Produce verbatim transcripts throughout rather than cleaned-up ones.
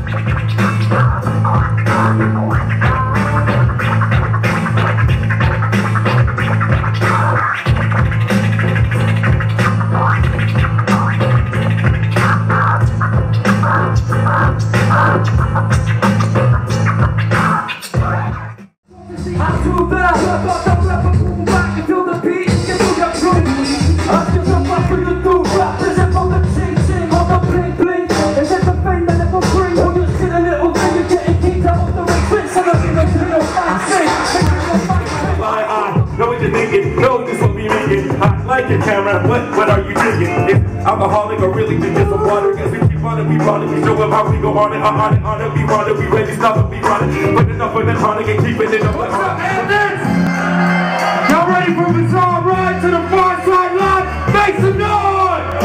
Like your camera, what, what are you drinking? It's alcoholic or really just some water? Guess we keep on it, we run it, we show them how we go on it, on it, on it, we run it, we ready, stop it, we run it. Put enough of the tonic and keep it in the blood. What's up, Andes? Y'all ready for Bizarre Ride to the Far Side Live? Make some noise!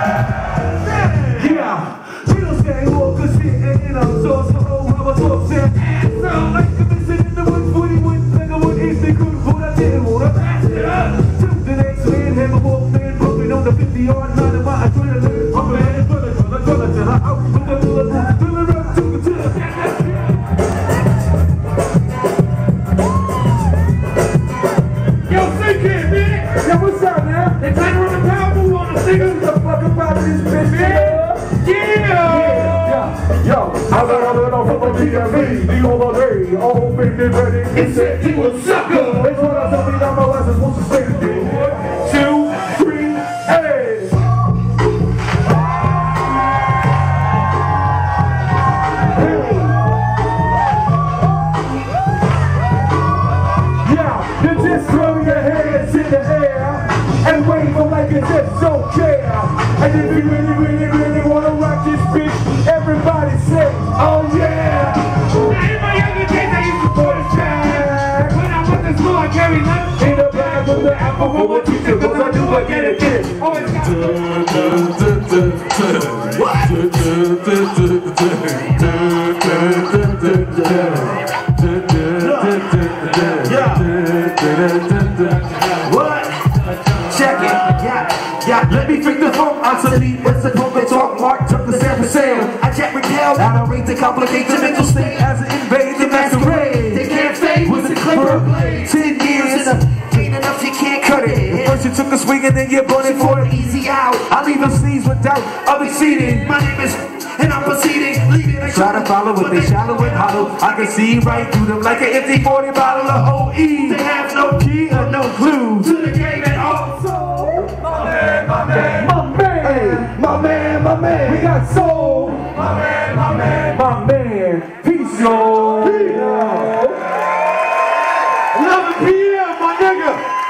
Yeah, we don't say all good shit, and I'm so, so, how I talk shit. Sound like the missing in the one forty-one, like I would eat the good food, I didn't want to pass it up. Have a wolf man pumping on the fifty yard line of my adrenaline. I'm a man, brother, brother, brother, till I out with the bullet, fill it up, took it to the Yo, sing it, man! Yo, what's up, man? They tighter on the power move on the niggas. What the fuck about this bitch, man? Yeah! Yeah! Yo, I got it off of the D M V, the overlay, all big and ready. He said he was sucker! They told us that we got my license, what's the state? And if you really, really, really wanna rock this bitch, everybody say, oh yeah! Now in my younger days I used to pour the track. When I went to school I carried lunch in the bag with the apple for my teacher, cause I do I get it, get it. Always got what? Check it, yeah, yeah. Let me freak the phone out to me. What's the poker talk? Mark took the San Francisco. I can't recount. I don't rate to complicate the mental state as it invade the masquerade. They can't fade with the clipper blade. Ten years in a ain't enough, you can't cut it. First you took a swing and then you bought it for an easy out. I leave them sneeze without of exceeding. My name is and I'm proceeding. Leaving a try to follow what they shallow and hollow. I can see right through them like an empty forty bottle of O E. They have no key or no clue to the game at all. My man, my man, my man, hey, my man, my man, we got soul. My man, my man, my man, peace, y'all. eleven P M, my nigga.